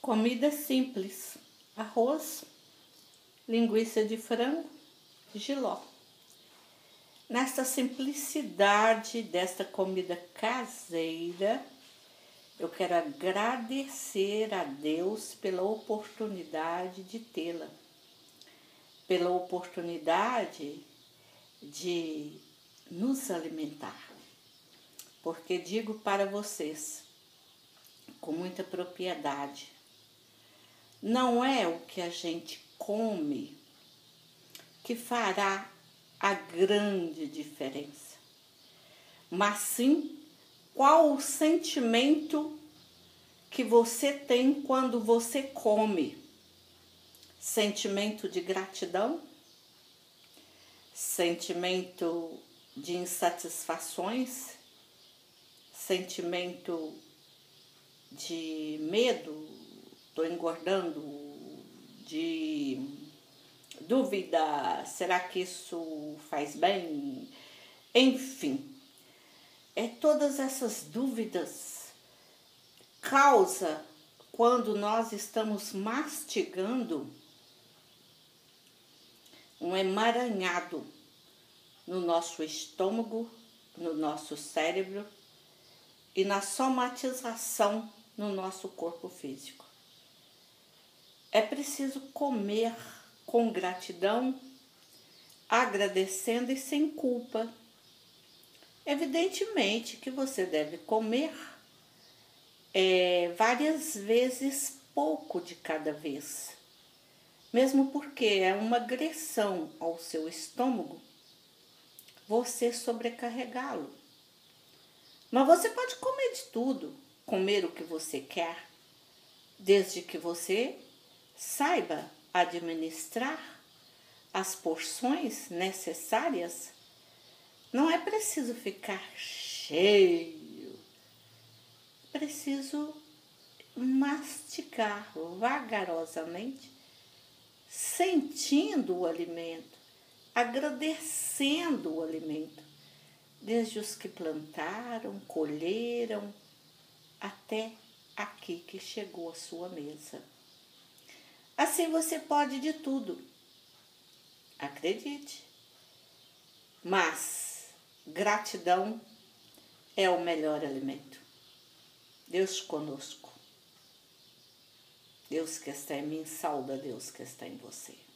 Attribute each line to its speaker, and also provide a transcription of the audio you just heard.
Speaker 1: Comida simples: arroz, linguiça de frango, jiló. Nesta simplicidade desta comida caseira, eu quero agradecer a Deus pela oportunidade de tê-la, pela oportunidade de nos alimentar. Porque digo para vocês, com muita propriedade, não é o que a gente come que fará a grande diferença, mas sim qual o sentimento que você tem quando você come. Sentimento de gratidão, sentimento de insatisfações, sentimento de medo, estou engordando, de dúvida, será que isso faz bem? Enfim, todas essas dúvidas causa quando nós estamos mastigando um emaranhado no nosso estômago, no nosso cérebro e na somatização no nosso corpo físico. É preciso comer com gratidão, agradecendo e sem culpa. Evidentemente que você deve comer várias vezes, pouco de cada vez. Mesmo porque é uma agressão ao seu estômago você sobrecarregá-lo. Mas você pode comer de tudo, comer o que você quer, desde que você saiba administrar as porções necessárias. Não é preciso ficar cheio, é preciso mastigar vagarosamente, sentindo o alimento, agradecendo o alimento, desde os que plantaram, colheram, até aqui que chegou a sua mesa. Assim você pode de tudo, acredite, mas gratidão é o melhor alimento. Deus conosco. Deus que está em mim, sauda Deus que está em você.